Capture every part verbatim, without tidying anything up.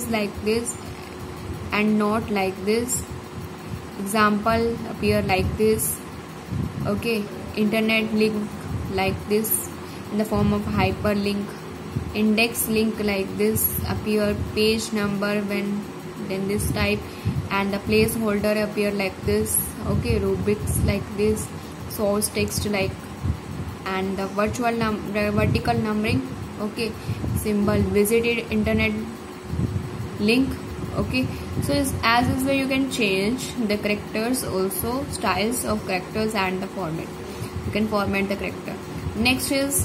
is like this and not like this. Example appear like this. Okay, internet link like this in the form of hyperlink. Index link like this appear. Page number when then this type, and the placeholder appear like this. Okay, rubrics like this. Source text like, and the virtual num vertical numbering. Okay, symbol visited internet link. Okay, so as this way you can change the characters, also styles of characters and the format. You can format the character. Next is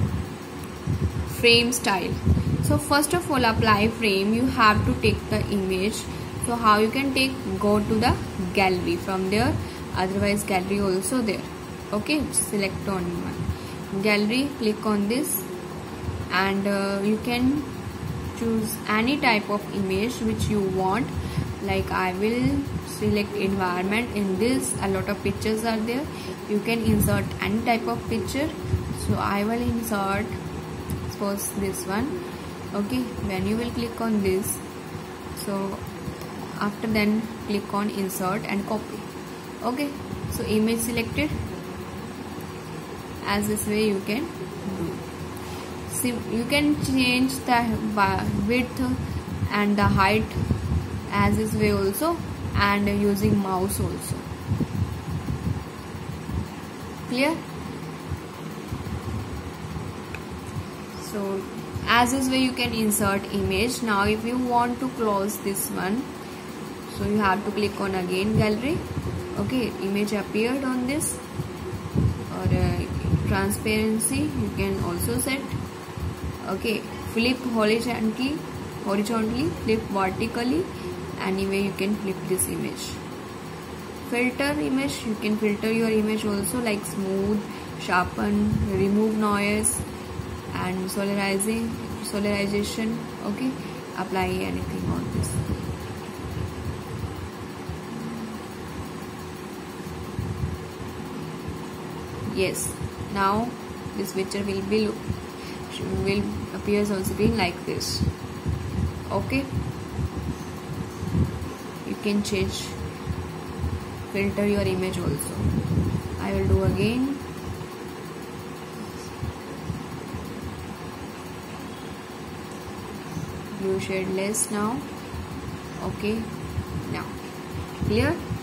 frame style. So first of all, apply frame. You have to take the image. So how you can take? Go to the gallery. From there, otherwise gallery also there. Okay, select on one gallery, click on this, and uh, you can choose any type of image which you want. Like I will select environment. In this a lot of pictures are there. You can insert any type of picture. So I will insert suppose this one. Okay, when you will click on this, so after then click on insert and copy. Okay, so image selected. As this way you can do. See, you can change the width and the height as this way also, and using mouse also. Clear? So as this way you can insert image. Now if you want to close this one, so you have to click on again gallery. Okay, image appeared on this, or uh, transparency you can also set. Okay, flip horizontally, horizontally, flip vertically. Anyway you can flip this image. Filter image, you can filter your image also, like smooth, sharpen, remove noise, and solarizing, solarization. Okay, apply anything on this. Yes, now this picture will be look will appears on screen like this. Okay, you can change, filter your image also. I will do again. Blue shade less now. Okay, now clear.